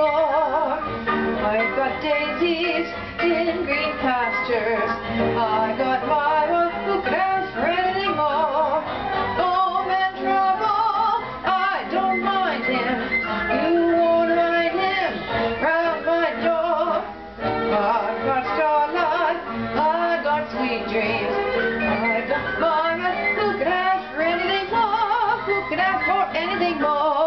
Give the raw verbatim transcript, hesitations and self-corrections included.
anymore. I've got daisies in green pastures. I got my one who could ask for anything more. Home and trouble, I don't mind him. You won't find him round my door. I've got starlight, I've got sweet dreams. I've got my one who could ask for anything more. Who could ask for anything more?